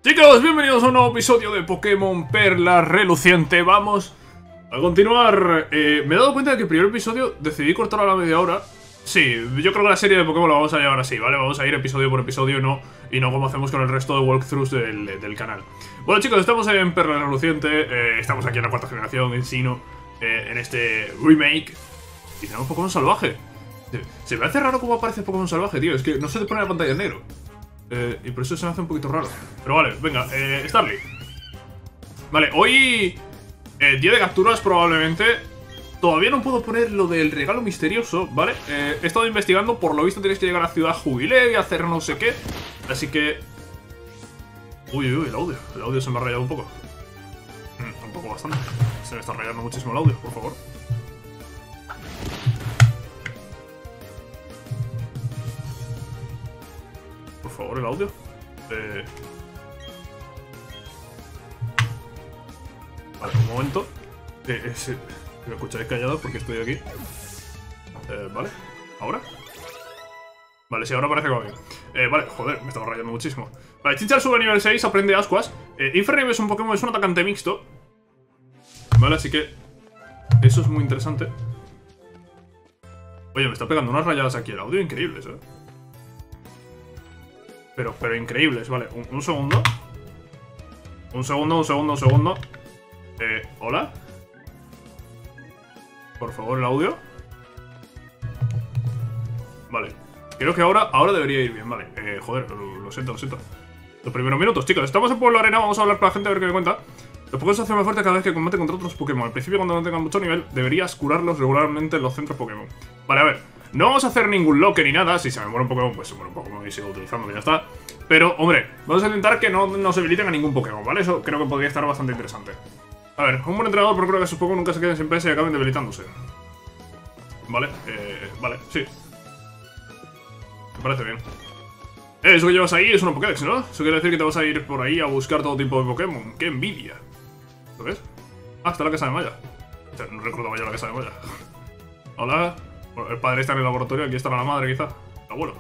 Chicos, bienvenidos a un nuevo episodio de Pokémon Perla Reluciente. Vamos a continuar. Me he dado cuenta de que el primer episodio decidí cortar a la media hora. Sí, yo creo que la serie de Pokémon la vamos a llevar así, ¿vale? Vamos a ir episodio por episodio y no como hacemos con el resto de walkthroughs del canal. Bueno, chicos, estamos en Perla Reluciente. Estamos aquí en la cuarta generación, en Sinnoh, en este remake. Y tenemos Pokémon salvaje. Se me hace raro cómo aparece Pokémon salvaje, tío. Es que no se te pone la pantalla en negro. Y por eso se me hace un poquito raro. Pero vale, venga, Starly. Vale, hoy día de capturas probablemente. Todavía no puedo poner lo del regalo misterioso, ¿vale? He estado investigando, por lo visto tienes que llegar a Ciudad Jubileo y hacer no sé qué. Así que... Uy, el audio se me ha rayado un poco. Un poco bastante. Se me está rayando muchísimo el audio, por favor. Por favor, el audio. Vale, un momento. Me escucharéis callado porque estoy aquí. Vale, ¿ahora? Vale, sí, ahora parece que va bien. Vale, joder, me estaba rayando muchísimo. Vale, Chinchar sube a nivel 6, aprende Ascuas. Infernape es un Pokémon, es un atacante mixto. Vale, así que eso es muy interesante. Oye, me está pegando unas rayadas aquí el audio increíbles, Pero increíbles, vale, un segundo. Un segundo. ¿Hola? Por favor, el audio. Vale, creo que ahora debería ir bien, vale. Joder, lo siento. Los primeros minutos, chicos, estamos en Pueblo Arena, vamos a hablar con la gente a ver qué me cuenta. Los Pokémon se hacen más fuertes cada vez que combate contra otros Pokémon. Al principio, cuando no tengan mucho nivel, deberías curarlos regularmente en los centros Pokémon. Vale, a ver, no vamos a hacer ningún locker ni nada. Si se me muere un Pokémon, pues se muere un Pokémon y sigo utilizando, ya está. Pero, hombre, vamos a intentar que no nos debiliten a ningún Pokémon, ¿vale? Eso creo que podría estar bastante interesante. A ver, un buen entrenador procura que sus Pokémon nunca se queden sin PS y acaben debilitándose. Vale, vale, sí. Me parece bien. Eso que llevas ahí es una Pokédex, ¿no? Eso quiere decir que te vas a ir por ahí a buscar todo tipo de Pokémon. ¡Qué envidia! ¿Lo ves? Ah, está la casa de Maya. No recordaba ya la casa de Maya. Hola. Bueno, el padre está en el laboratorio, aquí estará la madre, quizá. El abuelo.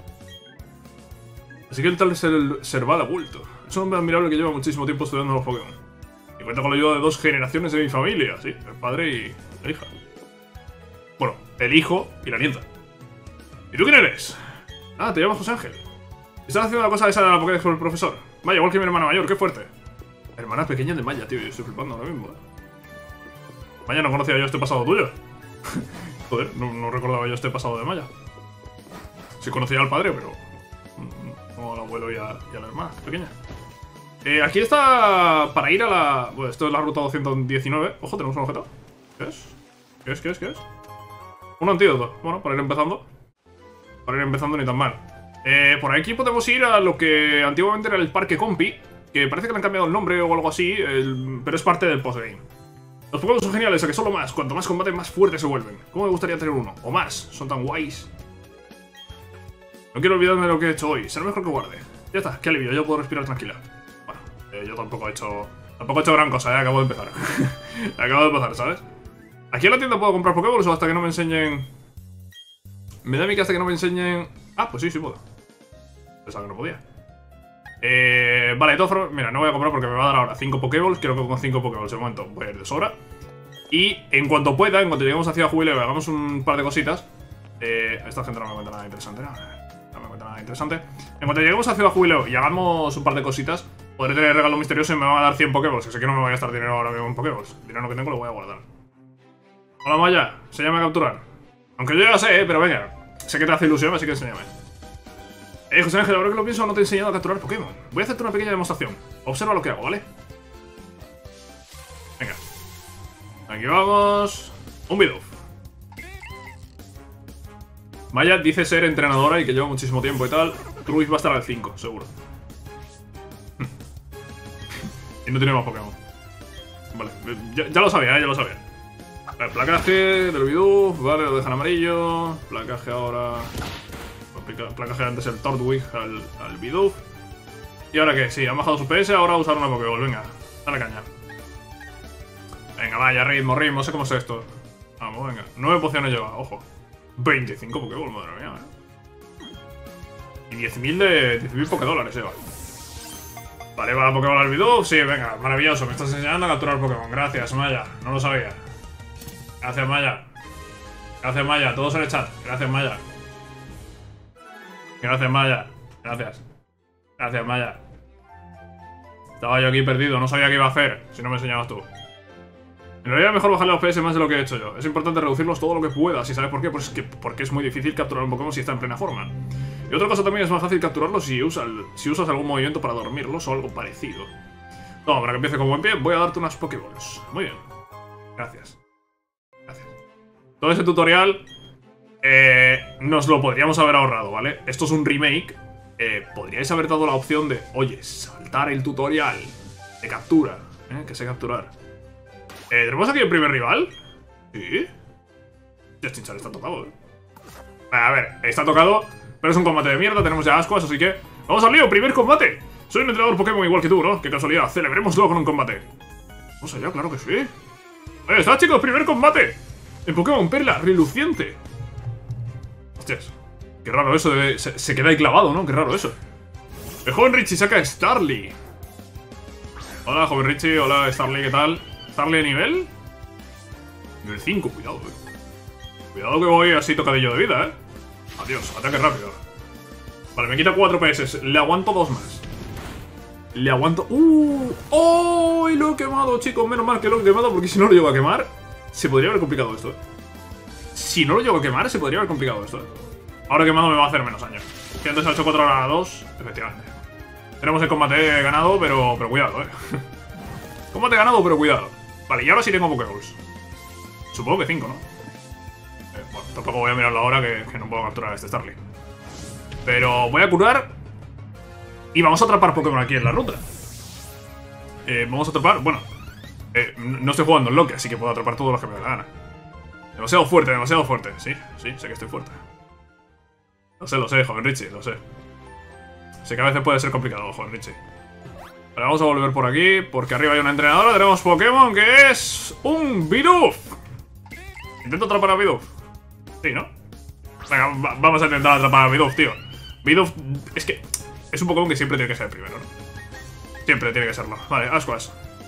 Así que el tal es el Serval Abulto. Es un hombre admirable que lleva muchísimo tiempo estudiando los Pokémon. Y cuenta con la ayuda de 2 generaciones de mi familia, sí. El padre y la hija. Bueno, el hijo y la nieta. ¿Y tú quién eres? Ah, te llamas José Ángel. ¿Estás haciendo la cosa esa de la Pokédex con el profesor? Vaya, igual que mi hermana mayor, qué fuerte. Hermana pequeña de Maya, tío, yo estoy flipando ahora mismo, Maya, no conocía yo este pasado tuyo. Joder, no recordaba yo este pasado de Maya. Sí conocía al padre, pero no al abuelo y a la hermana pequeña. Aquí está para ir a la... Bueno, esto es la ruta 219. Ojo, tenemos un objeto. ¿Qué es? ¿Qué es? Un antídoto. Bueno, para ir empezando. Para ir empezando ni tan mal. Por aquí podemos ir a lo que antiguamente era el Parque Compi, que parece que le han cambiado el nombre o algo así, pero es parte del postgame. Los Pokémon son geniales, a que solo más. Cuanto más combate, más fuertes se vuelven. ¿Cómo me gustaría tener uno? O más. Son tan guays. No quiero olvidarme de lo que he hecho hoy. Será mejor que guarde. Ya está, qué alivio, yo puedo respirar tranquila. Bueno, yo tampoco he hecho gran cosa, acabo de empezar. Acabo de empezar, ¿sabes? Aquí en la tienda puedo comprar Pokéballs o hasta que no me enseñen... Me da a mí que hasta que no me enseñen... Ah, pues sí puedo. Pensaba que no podía. Vale, de todas formas, mira, no voy a comprar porque me va a dar ahora 5 Pokéballs. Creo que con 5 Pokéballs de momento voy a ir de sobra. Y en cuanto pueda, en cuanto lleguemos a Ciudad Jubileo y hagamos un par de cositas. Esta gente no me cuenta nada interesante, no me cuenta nada interesante. En cuanto lleguemos a Ciudad Jubileo y hagamos un par de cositas, podré tener regalo misterioso y me van a dar 100 Pokéballs. Así que no me voy a gastar dinero ahora mismo en Pokéballs. El dinero que tengo lo voy a guardar. Hola Maya, enséñame a capturar. Aunque yo ya sé, pero venga. Sé que te hace ilusión, así que enséñame. José Ángel, ahora que lo pienso, no te he enseñado a capturar Pokémon. Voy a hacerte una pequeña demostración. Observa lo que hago, ¿vale? Venga. Aquí vamos. Un Bidoof. Maya dice ser entrenadora y que lleva muchísimo tiempo y tal. Ruiz va a estar al 5, seguro. Y no tiene más Pokémon. Vale, ya lo sabía, ya lo sabía. El placaje del Bidoof, vale, lo dejan amarillo. Placaje ahora... Placaje antes el Turtwig al Bidoof. ¿Y ahora qué? Sí, han bajado su PS, ahora a usar una Pokéball. Venga, dale caña. Venga, vaya, ritmo, sé cómo es esto. Vamos, venga. 9 pociones lleva, ojo. 25 Pokéball, madre mía, Y 10.000 Pokédólares lleva. Vale, va la Pokémon al Bidoof. Sí, venga, maravilloso. Me estás enseñando a capturar Pokémon. Gracias, Maya. No lo sabía. Gracias, Maya. Gracias, Maya. Todos en el chat. Gracias, Maya. Gracias, Maya. Gracias. Gracias, Maya. Estaba yo aquí perdido. No sabía qué iba a hacer si no me enseñabas tú. En realidad es mejor bajarle los PS más de lo que he hecho yo. Es importante reducirlos todo lo que puedas. ¿Y sabes por qué? Pues porque es muy difícil capturar un Pokémon si está en plena forma. Y otra cosa también, es más fácil capturarlo si usas algún movimiento para dormirlos o algo parecido. No, para que empiece con buen pie, voy a darte unas Pokéballs. Muy bien. Gracias. Gracias. Todo ese tutorial nos lo podríamos haber ahorrado, ¿vale? Esto es un remake. Podríais haber dado la opción de, oye, saltar el tutorial de captura. Que sé capturar. ¿Tenemos aquí el primer rival? Sí. Chinchar está tocado, A ver, está tocado, pero es un combate de mierda. Tenemos ya ascuas, así que ¡vamos al lío! ¡Primer combate! Soy un entrenador Pokémon igual que tú, ¿no? ¡Qué casualidad! ¡Celebrémoslo con un combate! Vamos allá, claro que sí. ¡Ahí está, chicos! ¡Primer combate! El Pokémon Perla, reluciente. Hostias, qué raro eso de... Se queda ahí clavado, ¿no? Qué raro eso. El joven Richie saca a Starly. Hola, joven Richie. Hola, Starly, ¿qué tal? ¿Starly de nivel? Nivel 5, cuidado, Cuidado que voy así tocadillo de vida, Adiós, ataque rápido. Vale, me quita 4 PS. Le aguanto 2 más. Le aguanto... ¡Oh! Y lo he quemado, chicos. Menos mal que lo he quemado, porque si no lo llego a quemar, se podría haber complicado esto, Si no lo llego a quemar, se podría haber complicado esto, Ahora quemado me va a hacer menos daño. Que antes ha hecho 4 a 2, efectivamente. Tenemos el combate ganado, pero cuidado, Combate ganado, pero cuidado. Vale, y ahora sí tengo Pokéballs. Supongo que 5, ¿no? Bueno, tampoco voy a mirarlo ahora, que no puedo capturar a este Starly. Pero voy a curar. Y vamos a atrapar Pokémon aquí en la ruta. Vamos a atrapar... Bueno, no estoy jugando en Loki, así que puedo atrapar todos los que me dé la gana. Demasiado fuerte, demasiado fuerte. Sí, sé que estoy fuerte. Lo sé, joven Richie, lo sé. Sé que a veces puede ser complicado, joven Richie. Vale, vamos a volver por aquí, porque arriba hay una entrenadora. Tenemos Pokémon que es un Bidoof. Intento atrapar a Bidoof. Sí, ¿no? Venga, vamos a intentar atrapar a Bidoof, tío. Bidoof es que es un Pokémon que siempre tiene que ser el primero, ¿no? Siempre tiene que serlo. Vale, Ascuas.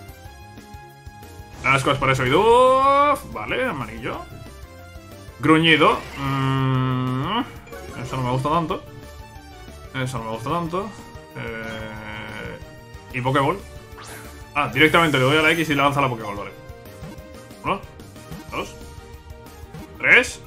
Ascuas para ese Bidoof. Vale, amarillo. Gruñido. Eso no me gusta tanto. Eso no me gusta tanto. Y Pokéball. Ah, directamente le doy a la X y le lanza la Pokéball, vale. 1, 2, 3.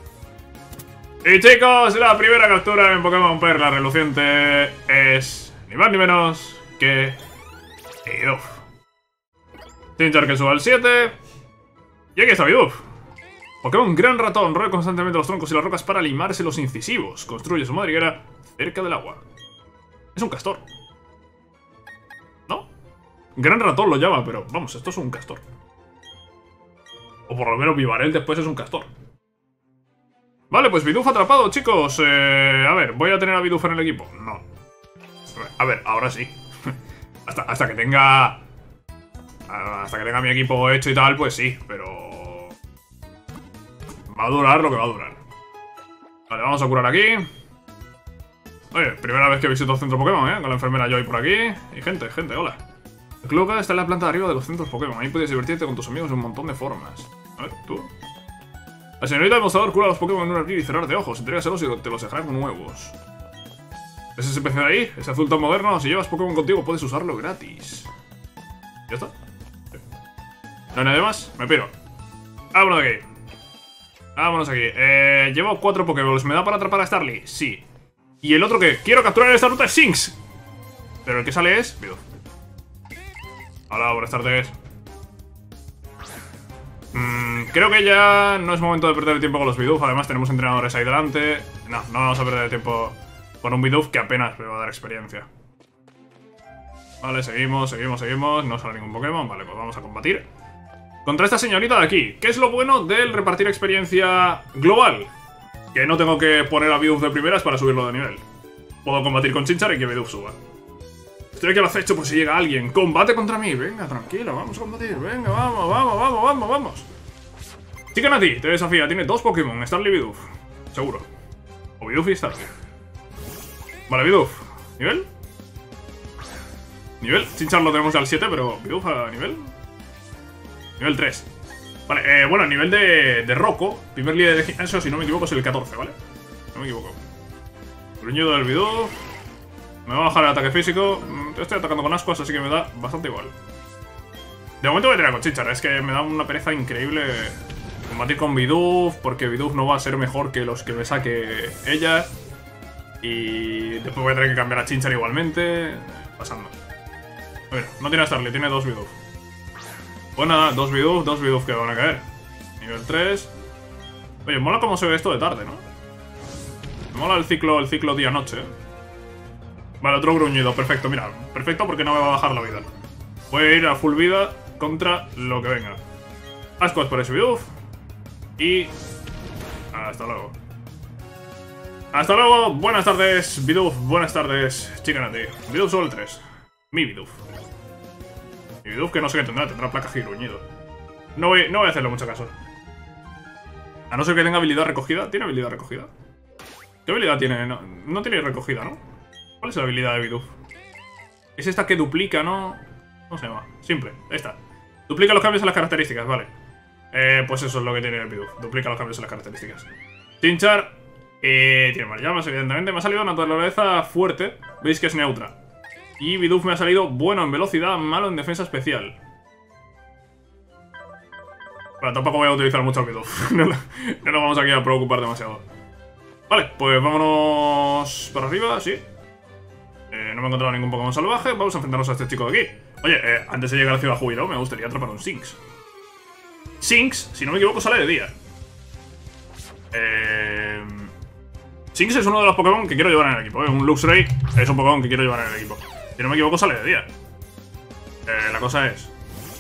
Y chicos, la primera captura en Pokémon Perla reluciente es ni más ni menos que Bidoof. Chinchar que suba al 7. Y aquí está Bidoof. Pokémon Gran Ratón, roe constantemente los troncos y las rocas para limarse los incisivos. Construye su madriguera cerca del agua. Es un castor. ¿No? Gran Ratón lo llama, pero vamos, esto es un castor. O por lo menos Vivarel después es un castor. Vale, pues Bidoof atrapado, chicos. A ver, ¿voy a tener a Bidoof en el equipo? No. A ver, ahora sí. hasta que tenga... Hasta que tenga mi equipo hecho y tal, pues sí, pero... Va a durar lo que va a durar. Vale, vamos a curar aquí. Oye, primera vez que visito el centro Pokémon, con la enfermera Joy por aquí. Y gente, hola. El club está en la planta de arriba de los centros Pokémon. Ahí puedes divertirte con tus amigos de un montón de formas. A ver, tú. La señorita demostrador cura a los Pokémon en un abrir y cerrar de ojos. Entrégaselos y te los dejarán nuevos. ¿Ves ese PC de ahí? Ese azul tan moderno. Si llevas Pokémon contigo puedes usarlo gratis. ¿Ya está? Sí. ¿No hay nadie más? Me piro. Vámonos de aquí. Vámonos aquí. Llevo 4 Pokéballs. ¿Me da para atrapar a Starly? Sí. ¿Y el otro que quiero capturar en esta ruta es Shinx? Pero el que sale es... Bidoof. Hola, buenas tardes. Creo que ya no es momento de perder el tiempo con los Bidoof. Además tenemos entrenadores ahí delante. No vamos a perder el tiempo con un Bidoof que apenas me va a dar experiencia. Vale, seguimos. No sale ningún Pokémon. Vale, pues vamos a combatir contra esta señorita de aquí. ¿Qué es lo bueno del repartir experiencia global? Que no tengo que poner a Bidoof de primeras para subirlo de nivel. Puedo combatir con Chinchar y que Bidoof suba. Estoy aquí al acecho por si llega alguien. ¡Combate contra mí! Venga, tranquilo, vamos a combatir. Venga, vamos. Chica Nati, te desafía. Tiene 2 Pokémon, Starly y Bidoof. Seguro. O Bidoof y Starly. Vale, Bidoof. ¿Nivel? Nivel. Chinchar lo tenemos ya al 7, pero Bidoof a nivel. Nivel 3. Vale, bueno, nivel de Rocco. Primer líder de gimnasio, si no me equivoco, es el 14, ¿vale? No me equivoco. Gruñido del Bidoof. Me va a bajar el ataque físico. Estoy atacando con ascuas, así que me da bastante igual. De momento voy a tirar con Chinchar. Es que me da una pereza increíble combatir con Bidoof, porque Bidoof no va a ser mejor que los que me saque ella. Y después voy a tener que cambiar a Chinchar igualmente. Pasando. Mira, no tiene a Starly, tiene 2 Bidoof. Pues nada, 2 Bidoof que van a caer. Nivel 3. Oye, mola cómo se ve esto de tarde, ¿no? Me mola el ciclo día-noche, ¿eh? Vale, otro gruñido, perfecto, mira. Perfecto porque no me va a bajar la vida. Voy a ir a full vida contra lo que venga. Ascuas por ese Bidoof. Y... hasta luego. Hasta luego, buenas tardes, Bidoof, buenas tardes, Chicanati. Bidoof solo el 3. Mi Bidoof. Mi Bidoof que no sé qué tendrá placa y gruñido. No voy a hacerle mucho caso. A no ser que tenga habilidad recogida. ¿Tiene habilidad recogida? ¿Qué habilidad tiene? No tiene recogida, ¿no? ¿Cuál es la habilidad de Bidoof? Es esta que duplica, ¿no? ¿Cómo se llama? Simple, esta. Duplica los cambios en las características, vale. Pues eso es lo que tiene el Bidoof. Duplica los cambios en las características. Chinchar. Tiene más llamas, evidentemente. Me ha salido naturaleza fuerte. Veis que es neutra. Y Bidoof me ha salido bueno en velocidad, malo en defensa especial. Bueno, tampoco voy a utilizar mucho el Bidoof. No nos vamos aquí a preocupar demasiado. Vale, pues vámonos para arriba, sí. No me he encontrado ningún Pokémon salvaje. Vamos a enfrentarnos a este chico de aquí. Oye, antes de llegar a Ciudad Júbilo, me gustaría atrapar un Sinx. Sinx, si no me equivoco, sale de día. Sinx es uno de los Pokémon que quiero llevar en el equipo. Un Luxray es un Pokémon que quiero llevar en el equipo. Si no me equivoco, sale de día. La cosa es...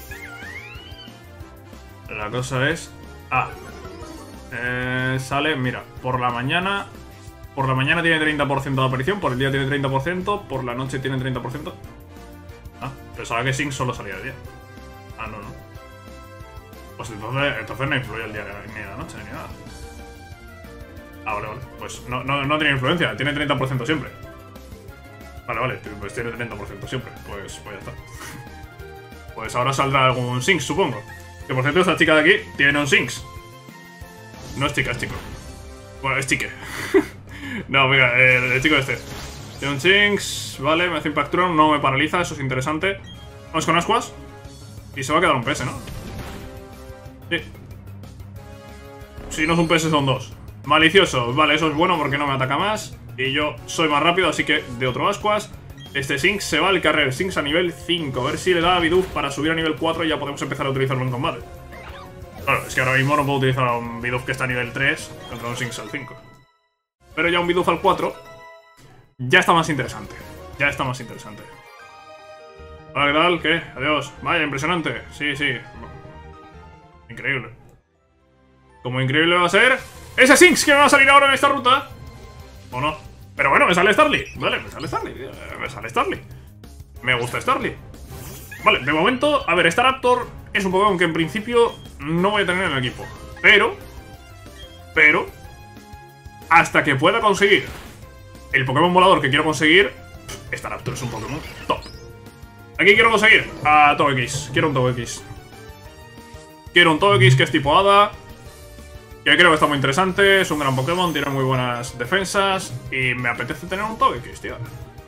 sale, mira, por la mañana... Por la mañana tiene 30% de aparición, por el día tiene 30%, por la noche tiene 30%. Ah, pensaba que Sinx solo salía de día. Ah, no. Pues entonces no influye el día ni la noche ni nada. Ah, vale. Pues no tiene influencia, tiene 30% siempre. Vale, pues tiene 30% siempre. Pues ya está. Pues ahora saldrá algún Sinx, supongo. Que por cierto, esta chica de aquí tiene un Sinx. No es chica, es chico. Bueno, es chique. No, venga, el chico este. Tiene un Sinx, vale, me hace Impact Tron, no me paraliza, eso es interesante. Vamos con Ascuas. Y se va a quedar un PS, ¿no? Sí. Si no es un PS, son 2. Malicioso, vale, eso es bueno porque no me ataca más. Y yo soy más rápido, así que de otro Ascuas. Este Sinx se va al carrer, Sinx a nivel 5. A ver si le da a Bidoof para subir a nivel 4 y ya podemos empezar a utilizarlo en combate. Claro, es que ahora mismo no puedo utilizar a un Bidoof que está a nivel 3 contra un Sinx al 5. Pero ya un Bidoof al 4 ya está más interesante. Hola, ¿qué tal? ¿Qué? Adiós. Vaya, impresionante. Sí. Increíble. Como increíble va a ser ese Sinx que me va a salir ahora en esta ruta. ¿O no? Pero bueno, me sale Starly. Vale, me sale Starly. Me gusta Starly. Vale, de momento, a ver, Staraptor es un Pokémon que en principio no voy a tener en el equipo. Pero hasta que pueda conseguir el Pokémon volador que quiero conseguir, Staraptor es un Pokémon top. Aquí quiero conseguir a Togekiss. Quiero un Togekiss que es tipo Hada, que creo que está muy interesante. Es un gran Pokémon, tiene muy buenas defensas. Y me apetece tener un Togekiss, tío.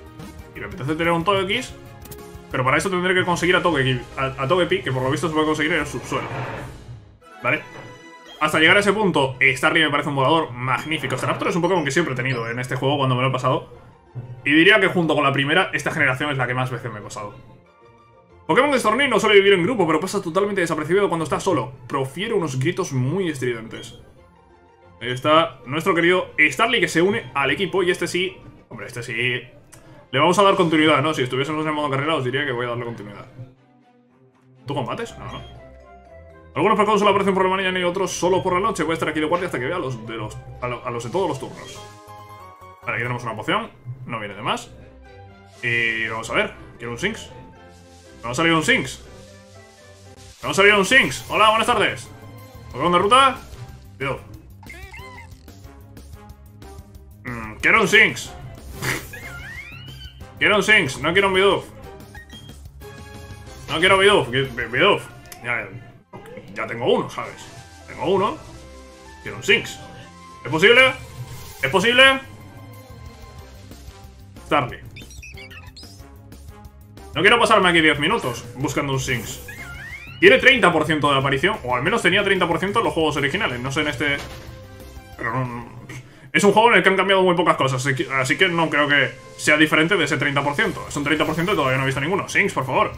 Pero para eso tendré que conseguir a Togepi, que por lo visto se puede conseguir en el subsuelo. ¿Vale? Hasta llegar a ese punto, Starly me parece un volador magnífico. Staraptor es un Pokémon que siempre he tenido en este juego cuando me lo he pasado. Y diría que junto con la primera, esta generación es la que más veces me he pasado. Pokémon de Storny no suele vivir en grupo, pero pasa totalmente desapercibido cuando está solo. Profiere unos gritos muy estridentes. Ahí está nuestro querido Starly, que se une al equipo. Y este sí... Hombre, este sí... Le vamos a dar continuidad, ¿no? Si estuviésemos en modo carrera, os diría que voy a darle continuidad. ¿Tú combates? No. Algunos Pokémon solo aparecen por la mañana y otros solo por la noche. Voy a estar aquí de guardia hasta que vea a los de todos los turnos. Vale, aquí tenemos una poción. No viene de más. Y vamos a ver. Quiero un Sinx. Me va a salir un Sinx. Hola, buenas tardes. ¿Pokémon de ruta? Bidoof. Quiero un Sinx. No quiero un Bidoof. No quiero Bidoof. Bidoof. Ya tengo uno, ¿sabes? Tengo uno. Quiero un Sinks. ¿Es posible? ¿Es posible? Starly. No quiero pasarme aquí 10 minutos buscando un Sinks. Tiene 30% de aparición. O al menos tenía 30% en los juegos originales. No sé en este... Pero no... Es un juego en el que han cambiado muy pocas cosas. Así que no creo que sea diferente de ese 30%. Es un 30% y todavía no he visto ninguno. Sinks, por favor.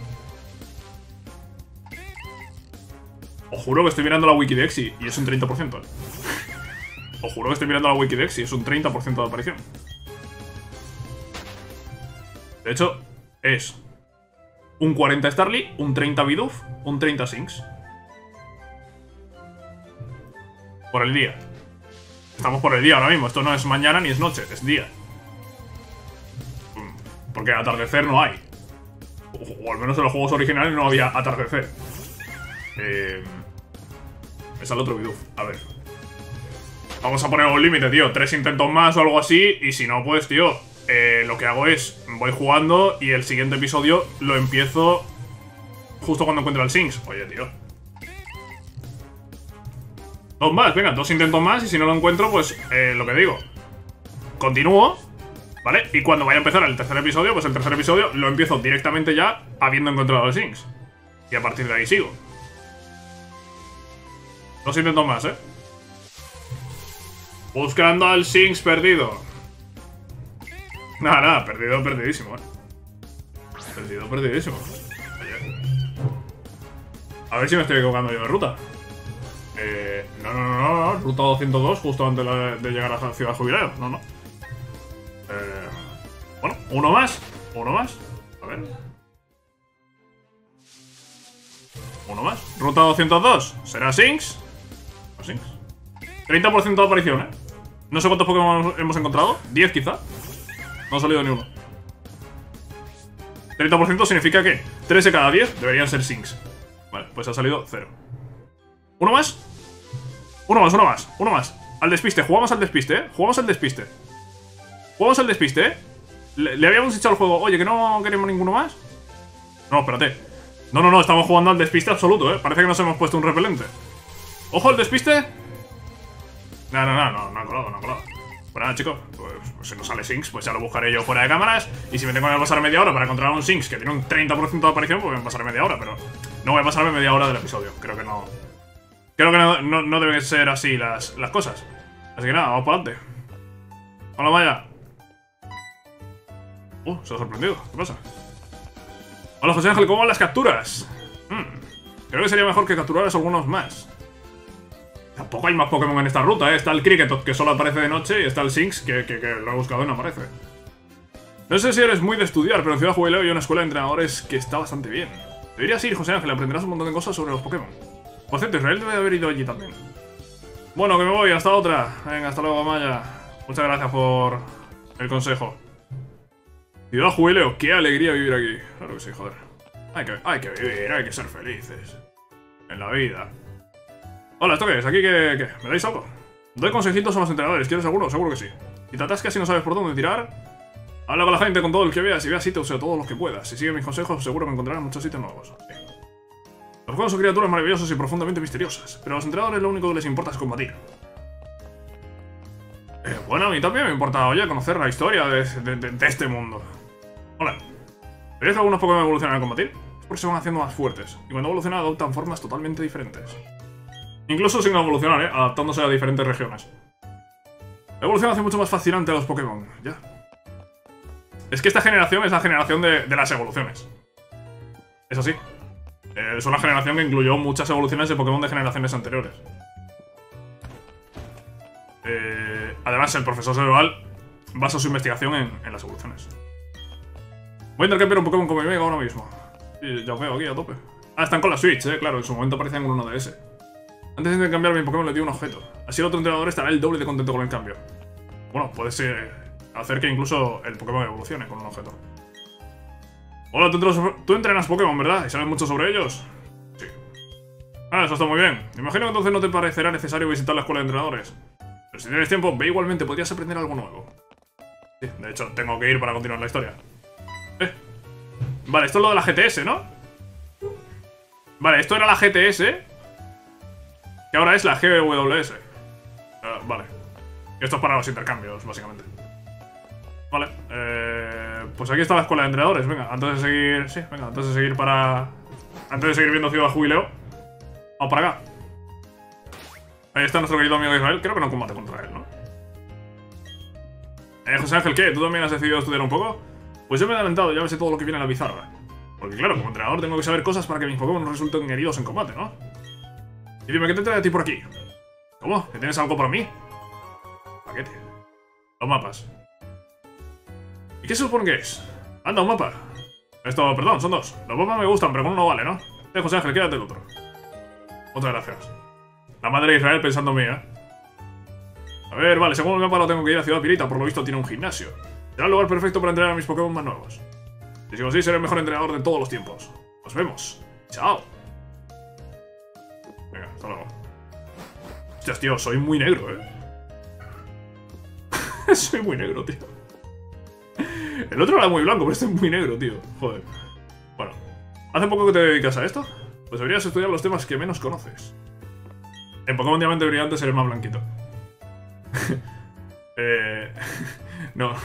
Os juro que estoy mirando la Wikidex y es un 30%. Os juro que estoy mirando la Wikidex y es un 30% de aparición. De hecho, es un 40 Starly, un 30 Bidoof, un 30 Sinks. Por el día. Estamos por el día ahora mismo. Esto no es mañana ni es noche, es día. Porque atardecer no hay. O al menos en los juegos originales no había atardecer. Me sale otro Bidoof. A ver. Vamos a poner un límite, tío. 3 intentos más o algo así. Y si no, pues, tío, lo que hago es... Voy jugando y el siguiente episodio lo empiezo justo cuando encuentre al Sinks. Oye, tío. 2 más, venga, 2 intentos más. Y si no lo encuentro, pues, lo que digo. Continúo, ¿vale? Y cuando vaya a empezar el tercer episodio, pues el tercer episodio lo empiezo directamente ya habiendo encontrado al Sinks. Y a partir de ahí sigo. 2 intentos más, ¿eh? Buscando al Sinks perdido. Nada, perdido, perdidísimo, ¿eh? Perdido, perdidísimo. Oye. A ver si me estoy equivocando yo de ruta. No. Ruta 202, justo antes de llegar a la ciudad jubileo. No. Bueno, uno más. A ver. Uno más. Ruta 202. ¿Será Sinks? No, Sinks. 30% de aparición, ¿eh? No sé cuántos Pokémon hemos encontrado. 10 quizá. No ha salido ni uno. 30% significa que 3 de cada 10 deberían ser Sinks. Vale, pues ha salido 0. ¿Uno más? Uno más. Al despiste, jugamos al despiste, ¿eh? Jugamos al despiste, ¿eh? Le habíamos dicho al juego, oye, que no queremos ninguno más. No, espérate. No, estamos jugando al despiste absoluto, ¿eh? Parece que nos hemos puesto un repelente. ¡Ojo al despiste! No ha colado. Pues nada, chicos, pues si no sale Sinks, pues ya lo buscaré yo fuera de cámaras. Y si me tengo que pasar media hora para encontrar un Sinks que tiene un 30% de aparición, pues me pasaré media hora, pero no voy a pasarme media hora del episodio. Creo que no deben ser así las cosas. Así que nada, vamos para adelante. Hola, Maya. Se ha sorprendido. ¿Qué pasa? Hola, José Ángel, ¿cómo van las capturas? Creo que sería mejor que capturaras algunos más. Tampoco hay más Pokémon en esta ruta, ¿eh? Está el Kricketot, que solo aparece de noche, y está el Sinks, que lo he buscado y no aparece. No sé si eres muy de estudiar, pero en Ciudad Jubileo hay una escuela de entrenadores que está bastante bien. Deberías ir, José Ángel, aprenderás un montón de cosas sobre los Pokémon. Por cierto, Israel debe haber ido allí también. Bueno, que me voy, hasta otra. Venga, hasta luego, Maya. Muchas gracias por el consejo. Ciudad Jubileo, qué alegría vivir aquí. Claro que sí, joder. Hay que vivir, hay que ser felices. En la vida. Hola, ¿esto qué es? ¿Aquí qué? ¿Me dais algo? Doy consejitos a los entrenadores, ¿quieres alguno? Seguro que sí. Si te atascas y no sabes por dónde tirar, habla con la gente, con todo el que veas, y ve a sitios o todos los que puedas. Si sigues mis consejos, seguro que encontrarás muchos sitios nuevos. Sí. Los juegos son criaturas maravillosas y profundamente misteriosas, pero a los entrenadores lo único que les importa es combatir. Bueno, a mí también me importa, oye, conocer la historia de este mundo. Hola. ¿Veis que algunos Pokémon evolucionan al combatir? Es porque se van haciendo más fuertes, y cuando evolucionan adoptan formas totalmente diferentes. Incluso sin evolucionar, adaptándose a diferentes regiones. La evolución hace mucho más fascinante a los Pokémon, ya. Es que esta generación es la generación de las evoluciones. Es así. Es una generación que incluyó muchas evoluciones de Pokémon de generaciones anteriores. Además, el profesor Cerebral basa su investigación en las evoluciones. Voy a intercambiar un Pokémon con mi amigo ahora mismo. Y ya os veo aquí a tope. Ah, están con la Switch, claro, en su momento aparecían con una DS. Antes de intercambiar mi Pokémon le di un objeto. Así el otro entrenador estará el doble de contento con el cambio. Bueno, puedes hacer que incluso el Pokémon evolucione con un objeto. Hola, tú entrenas Pokémon, ¿verdad? ¿Y sabes mucho sobre ellos? Sí. Ah, eso está muy bien. Me imagino que entonces no te parecerá necesario visitar la escuela de entrenadores. Pero si tienes tiempo, ve igualmente, podrías aprender algo nuevo. Sí, de hecho, tengo que ir para continuar la historia. Vale, esto es lo de la GTS, ¿no? Vale, esto era la GTS. Que ahora es la GWS. Vale. Esto es para los intercambios, básicamente. Vale. Pues aquí está la escuela de entrenadores. Venga, antes de seguir... Sí, venga, antes de seguir para... Antes de seguir viendo Ciudad Jubileo. Vamos para acá. Ahí está nuestro querido amigo Israel. Creo que no combate contra él, ¿no? José Ángel, ¿qué? ¿Tú también has decidido estudiar un poco? Pues yo me he adelantado, ya me sé todo lo que viene en la pizarra. Porque claro, como entrenador tengo que saber cosas para que mis Pokémon no resulten heridos en combate, ¿no? Y dime, ¿qué te trae a ti por aquí? ¿Cómo? ¿Que tienes algo para mí? Paquete. Los mapas. ¿Y qué se supone que es? Anda, un mapa. Esto, perdón, son dos. Los mapas me gustan, pero con uno vale, ¿no? José Ángel, quédate el otro. Muchas gracias. La madre de Israel pensando en mí, ¿eh? A ver, vale, según el mapa no tengo que ir a Ciudad Pirita, por lo visto tiene un gimnasio. Será el lugar perfecto para entrenar a mis Pokémon más nuevos. Si sigo así, seré el mejor entrenador de todos los tiempos. Nos vemos. Chao. Venga, hasta luego. Hostias, tío, soy muy negro, soy muy negro, tío. El otro era muy blanco, pero este es muy negro, tío. Joder. Bueno, ¿hace poco que te dedicas a esto? Pues deberías estudiar los temas que menos conoces. En Pokémon Diamante Brillante seré más blanquito. No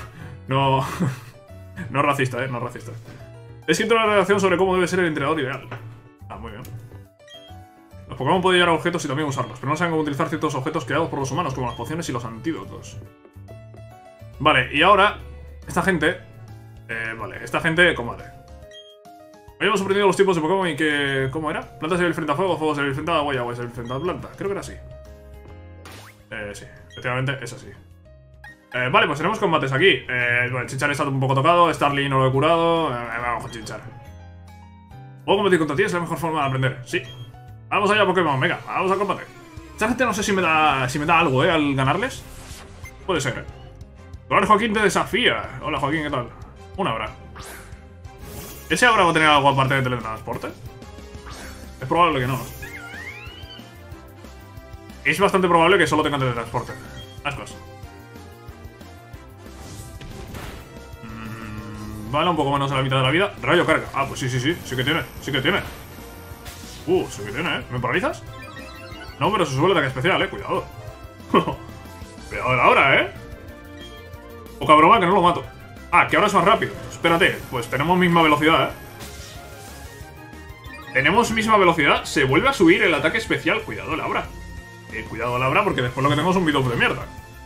racista, no racista. He escrito una redacción sobre cómo debe ser el entrenador ideal. Ah, muy bien. Los Pokémon pueden llevar objetos y también usarlos, pero no saben cómo utilizar ciertos objetos creados por los humanos, como las pociones y los antídotos. Vale, y ahora, esta gente... vale, esta gente combate. Habíamos aprendido los tipos de Pokémon y que... ¿Cómo era? Planta se ve frente a fuego, fuego se ve frente a agua y agua se ve frente a planta. Creo que era así. Sí, efectivamente es así. Vale, pues tenemos combates aquí. Bueno, Chinchar está un poco tocado, Starly no lo he curado. Vamos con Chinchar. ¿Puedo combatir contra ti? Es la mejor forma de aprender. Sí. Vamos allá, Pokémon, venga, vamos al combate. Esta gente no sé si me da algo, al ganarles. Puede ser, Hola, Joaquín te desafía. Hola, Joaquín, ¿qué tal? Una hora. ¿Ese ahora va a tener algo aparte de teletransporte? Es probable que no. Es bastante probable que solo tenga teletransporte. Ascos. Vale, un poco menos de la mitad de la vida. Rayo carga. Ah, pues sí que tiene. Sí que tiene. Sí que tiene, ¿Me paralizas? No, pero se sube el ataque especial, Cuidado. Cuidado de la hora, Poca broma que no lo mato. Ah, que ahora es más rápido. Espérate, pues tenemos misma velocidad, Tenemos misma velocidad. Se vuelve a subir el ataque especial. Cuidado, Laura. Cuidado, Laura, porque después lo que tenemos es un beat-up de mierda.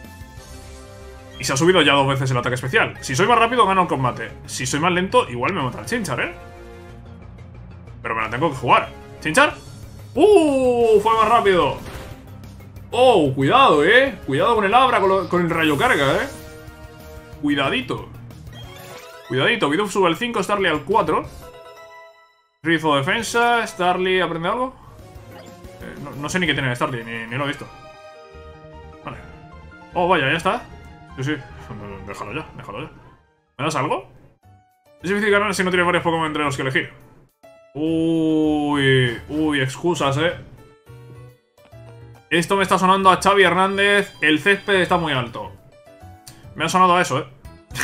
Y se ha subido ya 2 veces el ataque especial. Si soy más rápido, gano el combate. Si soy más lento, igual me mata el Chinchar, Pero me la tengo que jugar. ¿Chinchar? Fue más rápido. Oh, cuidado, Cuidado con el Abra, con el rayo carga, Cuidadito. Cuidadito, Bidoof sube al 5, Starly al 4. Rizo defensa, Starly ¿aprende algo? No sé ni qué tiene Starly, ni lo he visto. Vale. Oh, vaya, ya está. Sí. Déjalo ya. ¿Me das algo? Es difícil ganar si no tienes varios Pokémon entre los que elegir. Uy, excusas, Esto me está sonando a Xavi Hernández. El césped está muy alto. Me ha sonado a eso,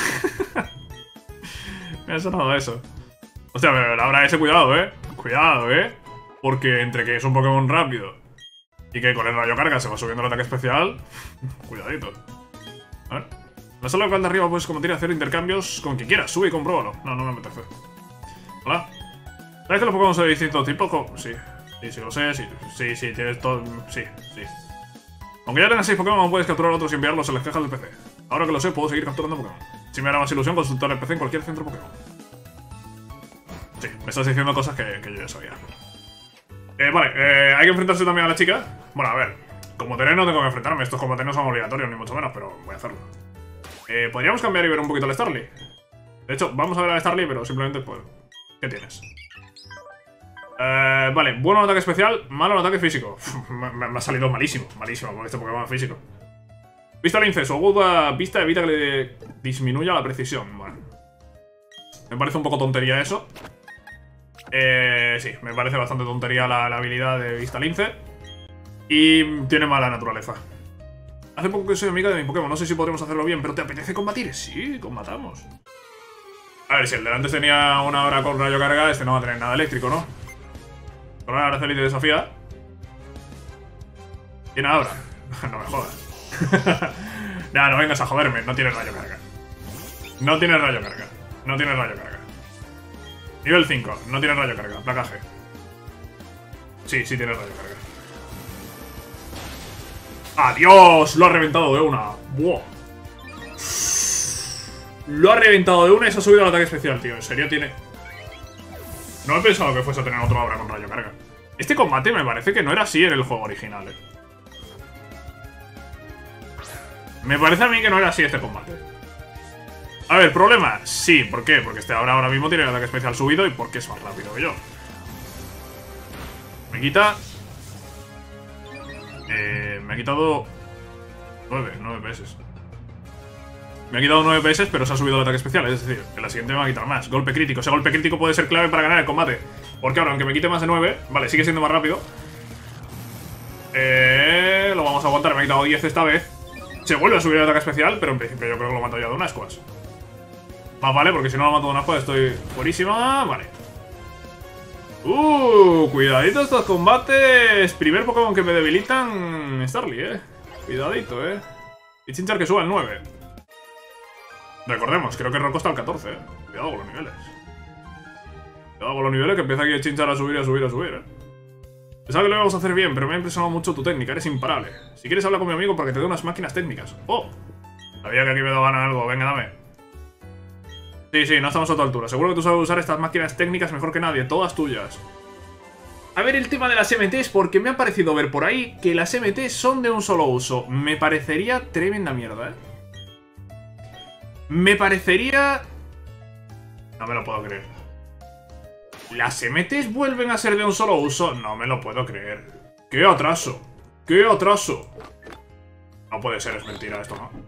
Me ha sonado a eso. Hostia, pero habrá ese cuidado, Cuidado, Porque entre que es un Pokémon rápido y que con el rayo carga se va subiendo el ataque especial. Cuidadito. A ver. En la sala local de arriba puedes combatir y hacer intercambios con quien quieras. Sube y compruébalo. No me apetece. Hola. ¿Sabes que los Pokémon son de distintos tipos? Sí, lo sé. Sí, tienes todo. Sí. Aunque ya tengas 6 Pokémon, puedes capturar otros y enviarlos en las cajas del PC. Ahora que lo sé, puedo seguir capturando Pokémon. Si me hará más ilusión consultar el PC en cualquier centro Pokémon. Sí, me estás diciendo cosas que yo ya sabía. Vale, hay que enfrentarse también a la chica. Bueno, a ver, como terreno tengo que enfrentarme. Estos combates no son obligatorios, ni mucho menos, pero voy a hacerlo. Podríamos cambiar y ver un poquito al Starly. De hecho, vamos a ver al Starly, pero simplemente, pues... ¿Qué tienes? Vale, bueno en ataque especial, malo en ataque físico. Me ha salido malísimo con este Pokémon físico. Vista lince, su aguda vista evita que le disminuya la precisión. Bueno, me parece un poco tontería eso. Sí, me parece bastante tontería la habilidad de vista lince. Y tiene mala naturaleza. Hace poco que soy amiga de mi Pokémon, no sé si podremos hacerlo bien, pero ¿te apetece combatir? Sí, combatamos. A ver, si el de antes tenía una hora con rayo carga, este no va a tener nada eléctrico, ¿no? Ahora Araceli te desafía. ¿Quién ahora? No me jodas. Nah, no vengas a joderme. No tienes rayo carga. No tienes rayo carga. No tienes rayo carga. Nivel 5. No tienes rayo carga. Placaje. Sí, sí tienes rayo carga. ¡Adiós! Lo ha reventado de una. ¡Buah! Lo ha reventado de una y se ha subido al ataque especial, tío. En serio tiene... No he pensado que fuese a tener otro ahora con rayo carga. Este combate me parece que no era así en el juego original, Me parece a mí que no era así este combate. A ver, ¿problema? Sí, ¿por qué? Porque este ahora mismo tiene el ataque especial subido y porque es más rápido que yo. Me quita... me ha quitado... 9 PS. Me ha quitado 9 PS, pero se ha subido el ataque especial. Es decir, en la siguiente me va a quitar más. Golpe crítico. Ese golpe crítico puede ser clave para ganar el combate. Porque ahora, aunque me quite más de 9, vale, sigue siendo más rápido. Lo vamos a aguantar. Me ha quitado 10 esta vez. Se vuelve a subir el ataque especial, pero en principio yo creo que lo mato ya de un ascuas. Más vale, porque si no lo mato de un ascuas estoy fuerísima. Vale. Cuidadito estos combates. Primer Pokémon que me debilitan Starly, Cuidadito, Y Chinchar que suba al 9. Recordemos, creo que Rocco está al 14, Cuidado con los niveles. Cuidado con los niveles que empieza aquí a Chinchar a subir, Pensaba que lo íbamos a hacer bien, pero me ha impresionado mucho tu técnica, eres imparable. Si quieres hablar con mi amigo para que te dé unas máquinas técnicas. ¡Oh! Sabía que aquí me daban algo, venga, dame. Sí, no estamos a tu altura. Seguro que tú sabes usar estas máquinas técnicas mejor que nadie, todas tuyas. A ver el tema de las MTs, porque me ha parecido ver por ahí que las MTs son de un solo uso. Me parecería tremenda mierda, Me parecería... No me lo puedo creer. ¿Las MTs vuelven a ser de un solo uso? No me lo puedo creer. ¡Qué atraso! ¡Qué atraso! No puede ser, es mentira esto, ¿no?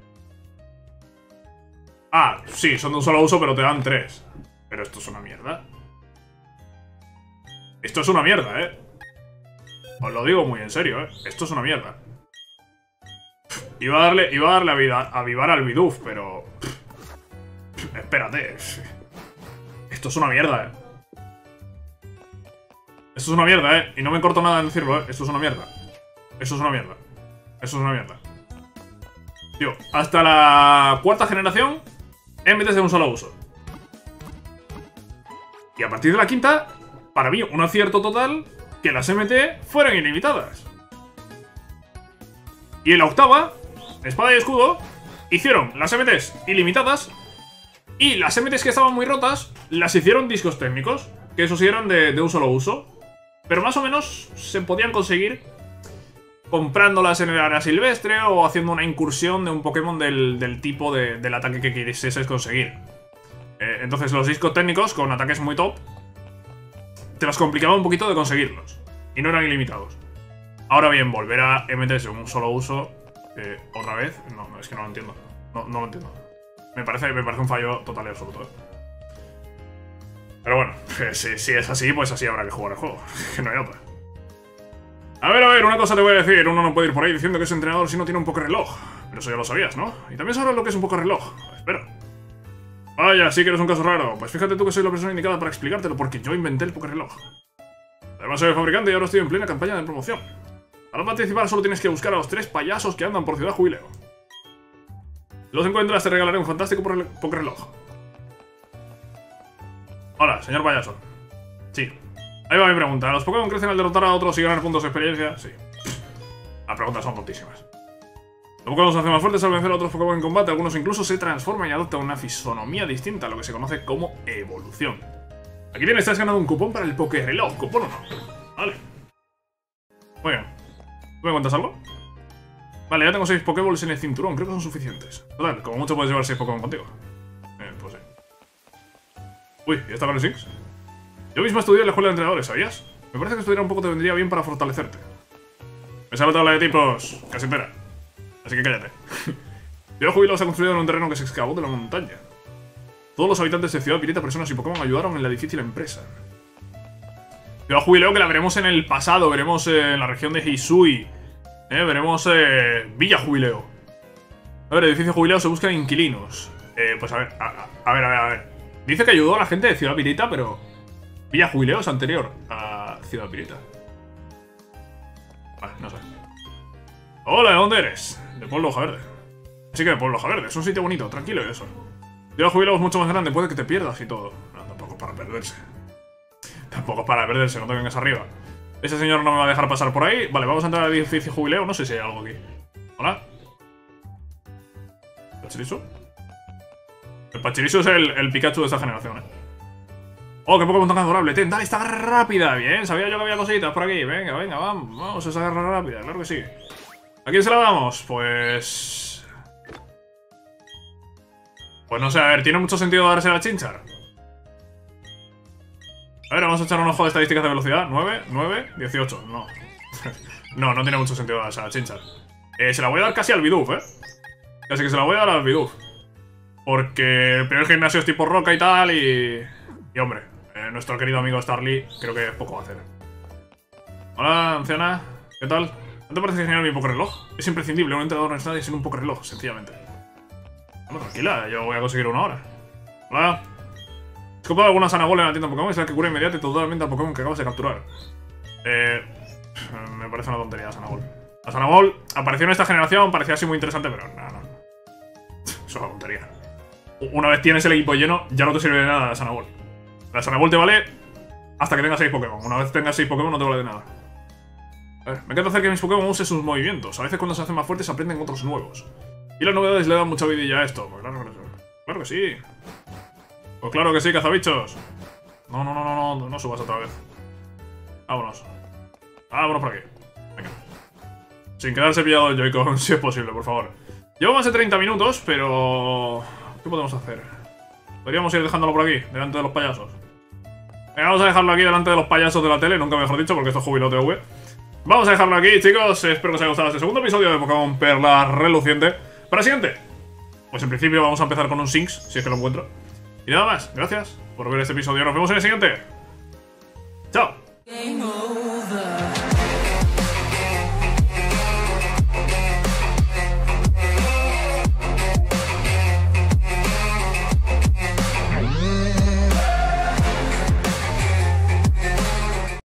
Ah, sí, son de un solo uso, pero te dan 3. Pero esto es una mierda. Esto es una mierda, Os lo digo muy en serio, Esto es una mierda. Iba a darle a avivar al Bidoof, pero... Espérate. Esto es una mierda, Esto es una mierda, Y no me corto nada en decirlo, Esto es una mierda. Esto es una mierda. Esto es una mierda. Tío, hasta la cuarta generación, MTs de un solo uso. Y a partir de la quinta, para mí, un acierto total que las MT fueran ilimitadas. Y en la octava, espada y escudo, hicieron las MTs ilimitadas. Y las MTs que estaban muy rotas, las hicieron discos técnicos, que esos sí eran de un solo uso. Pero más o menos se podían conseguir comprándolas en el área silvestre o haciendo una incursión de un Pokémon del tipo del ataque que quisieses conseguir. Entonces los discos técnicos, con ataques muy top, te los complicaba un poquito de conseguirlos. Y no eran ilimitados. Ahora bien, volver a MTs en un solo uso, otra vez, no, es que no lo entiendo. No lo entiendo. Me parece un fallo total y absoluto, Pero bueno, si es así, pues así habrá que jugar el juego. Que no hay otra. A ver, una cosa te voy a decir. Uno no puede ir por ahí diciendo que es entrenador si no tiene un Pokéreloj. Pero eso ya lo sabías, ¿no? Y también sabrás lo que es un Pokéreloj. Espera. Vaya, sí que eres un caso raro. Pues fíjate tú que soy la persona indicada para explicártelo, porque yo inventé el Pokéreloj. Además soy el fabricante y ahora estoy en plena campaña de promoción. Para participar solo tienes que buscar a los 3 payasos que andan por Ciudad Jubileo. Si los encuentras te regalaré un fantástico Pokéreloj. Hola, señor payaso. Sí. Ahí va mi pregunta. ¿Los Pokémon crecen al derrotar a otros y ganar puntos de experiencia? Sí. Las preguntas son tontísimas. Los Pokémon se hacen más fuertes al vencer a otros Pokémon en combate. Algunos incluso se transforman y adoptan una fisonomía distinta, lo que se conoce como evolución. Aquí tienes, te has ganado un cupón para el Pokéreloj. ¿Cupón o no? Vale. Muy bien. ¿Tú me cuentas algo? Vale, ya tengo 6 Pokéballs en el cinturón. Creo que son suficientes. Total, como mucho puedes llevar 6 Pokémon contigo. Pues sí. Uy, ¿y esta con el Six? Yo mismo estudié en la escuela de entrenadores, ¿sabías? Me parece que estudiar un poco te vendría bien para fortalecerte. Me sale la tabla de tipos casi entera. Así que cállate. Ciudad Jubileo se ha construido en un terreno que se excavó de la montaña. Todos los habitantes de Ciudad Pirita, personas y Pokémon ayudaron en la difícil empresa. Ciudad Jubileo que la veremos en el pasado, veremos en la región de Hisui. Veremos Villa Jubileo. A ver, edificio Jubileo se buscan inquilinos. Pues a ver. Dice que ayudó a la gente de Ciudad Pirita, pero Villa Jubileo es anterior a Ciudad Pirita. Vale, no sé. Hola, ¿de dónde eres? De Pueblo Hoja Verde. Sí que de Pueblo Hoja Verde, es un sitio bonito, tranquilo y eso. Yo la jubilado es mucho más grande, puede que te pierdas y todo. No, tampoco para perderse. Tampoco para perderse, no te vengas arriba. Ese señor no me va a dejar pasar por ahí. Vale, vamos a entrar al edificio jubileo, no sé si hay algo aquí. Hola. ¿Pachirisu? El Pachirisu es el Pikachu de esta generación, Oh, qué Pokémon tan adorable. Ten, dale, esta garra rápida. Bien, sabía yo que había cositas por aquí. Venga, venga, vamos a esa garra rápida, claro que sí. ¿A quién se la damos? Pues no sé, a ver, ¿tiene mucho sentido dársela a Chinchar? A ver, vamos a echar un ojo de estadísticas de velocidad. 9, 9, 18. No. No tiene mucho sentido dársela a Chinchar. Se la voy a dar casi al Bidoof, Casi que se la voy a dar al Bidoof. Porque el primer gimnasio es tipo roca y tal y hombre, nuestro querido amigo Starly creo que poco va a hacer. Hola, anciana. ¿Qué tal? ¿No te parece genial mi Pokéreloj? Es imprescindible, un entrenador no es nadie sin un Pokéreloj, sencillamente. Bueno, tranquila, yo voy a conseguir una hora. Hola. He comprado alguna Sanagol en la tienda Pokémon, es la que cura inmediata y totalmente al Pokémon que acabas de capturar. Me parece una tontería la Sanagol. La Sanagol apareció en esta generación, parecía así muy interesante, pero no. Eso es una tontería. Una vez tienes el equipo lleno, ya no te sirve de nada la Sanagol. La Sanagol te vale hasta que tengas 6 Pokémon. Una vez tengas 6 Pokémon no te vale de nada. A ver, me encanta hacer que mis Pokémon usen sus movimientos. A veces cuando se hacen más fuertes aprenden otros nuevos. Y las novedades le dan mucha vidilla a esto. Pues claro que sí. Pues claro que sí, cazabichos. No subas otra vez. Vámonos. Vámonos por aquí. Venga. Sin quedarse pillado el Joy-Con, si es posible, por favor. Llevo más de 30 minutos, pero... ¿qué podemos hacer? Podríamos ir dejándolo por aquí, delante de los payasos. Venga, vamos a dejarlo aquí delante de los payasos de la tele, nunca mejor dicho, porque esto es Júbilo TV. Vamos a dejarlo aquí, chicos. Espero que os haya gustado este segundo episodio de Pokémon Perla Reluciente. Para el siguiente, pues en principio vamos a empezar con un Sinx, si es que lo encuentro. Y nada más, gracias por ver este episodio. Nos vemos en el siguiente. Chao.